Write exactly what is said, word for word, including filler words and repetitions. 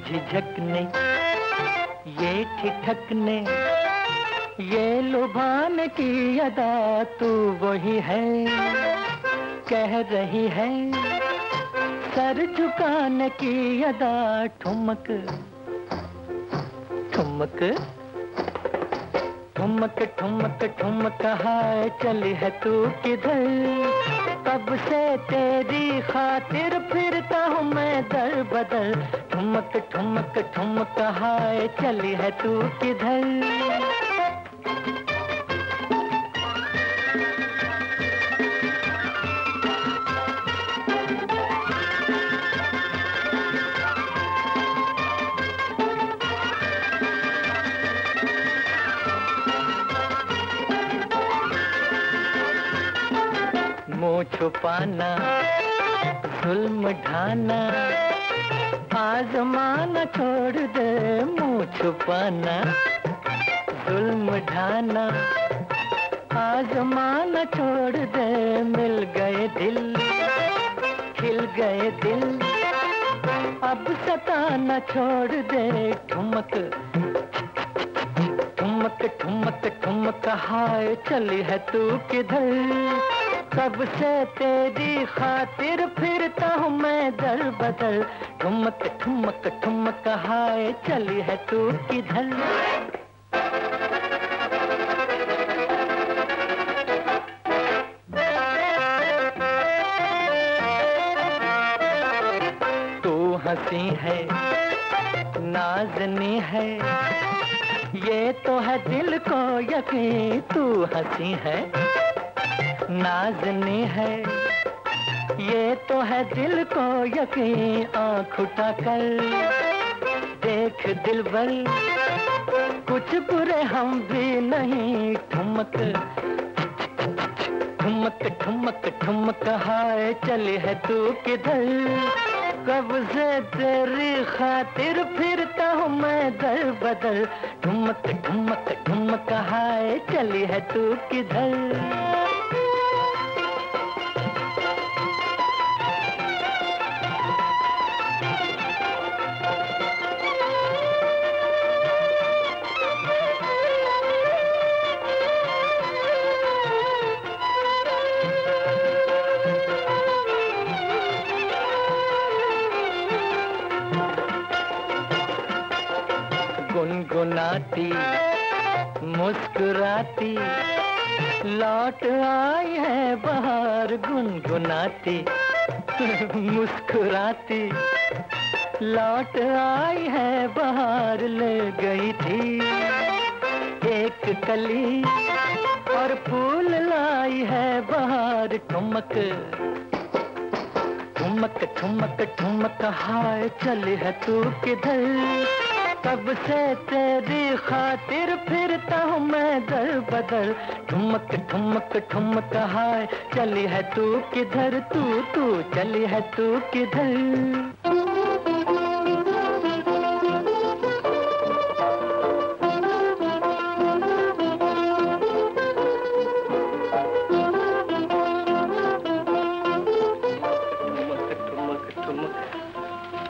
झिझकने, ये ठिठकने, ये लुभाने की अदा तू वही है, कह रही है सर झुकाने की अदा। ठुमक ठुमक ठुमक ठुमक ठुमक हाय चली है तू किधर, कब से तेरी खातिर फिरता हूँ मैं दर बदर। ठुमक ठुमक ठुमक हाय चली है तू किधर। मुँह छुपाना, जुल्म ढाना, आजमाना छोड़ दे। मुँह छुपाना, जुल्म ढाना, आजमाना छोड़ दे। मिल गए दिल, खिल गए दिल, अब सताना छोड़ दे। ठुमक ठुमक ठुमक ठुमक हाय चली है तू किधर, कब से तेरी खातिर फिरता हूँ मैं दर बदर। ठुमक ठुमक ठुमक हाय चली है तू किधर। तू हंसी है, नाज़नी है, ये तो है दिल को यकीन। तू हंसी है, नाज़नी है, ये तो है दिल को यकीन। आँख उठा कर देख दिलबर, कुछ बुरे हम भी नहीं। ठुमक ठुमक ठुमक ठुमक हाय चली है तू किधर, कब से तेरी खातिर फिरता हूँ मैं दर बदर। ठुमक ठुमक ठुमक हाय चली है तू किधर। गुनगुनाती मुस्कुराती लौट आई है बाहर। गुनगुनाती मुस्कुराती लौट आई है बाहर। ले गई थी एक कली और फूल लाई है बाहर। ठुमक ठुमक ठुमक ठुमक हाय चली है तू किधर, कब से तेरी खातिर फिरता हूँ मैं दर बदर। ठुमक ठुमक ठुमक हाय चली है तू किधर, तू तू चली है तू किधर।